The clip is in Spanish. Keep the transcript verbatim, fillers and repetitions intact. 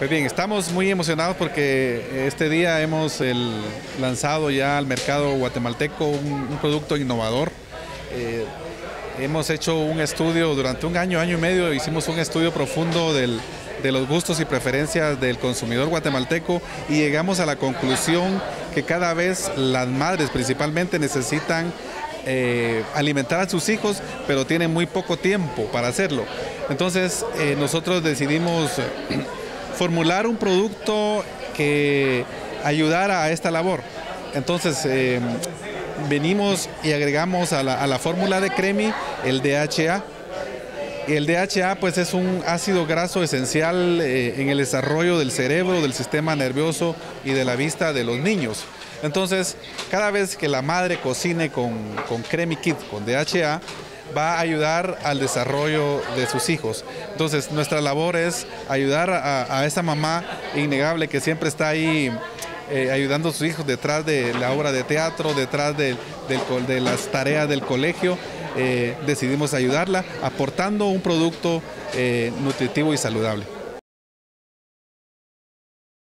Pues bien, estamos muy emocionados porque este día hemos el, lanzado ya al mercado guatemalteco un, un producto innovador. Eh, hemos hecho un estudio durante un año, año y medio, hicimos un estudio profundo del, de los gustos y preferencias del consumidor guatemalteco y llegamos a la conclusión que cada vez las madres principalmente necesitan eh, alimentar a sus hijos, pero tienen muy poco tiempo para hacerlo. Entonces eh, nosotros decidimos formular un producto que ayudara a esta labor. Entonces eh, venimos y agregamos a la, a la fórmula de Cremi el D H A. El D H A pues es un ácido graso esencial eh, en el desarrollo del cerebro, del sistema nervioso y de la vista de los niños. Entonces, cada vez que la madre cocine con, con Cremi Kid, con D H A, va a ayudar al desarrollo de sus hijos. Entonces, nuestra labor es ayudar a, a esa mamá innegable que siempre está ahí eh, ayudando a sus hijos detrás de la obra de teatro, detrás de, de, de las tareas del colegio. Eh, decidimos ayudarla aportando un producto eh, nutritivo y saludable.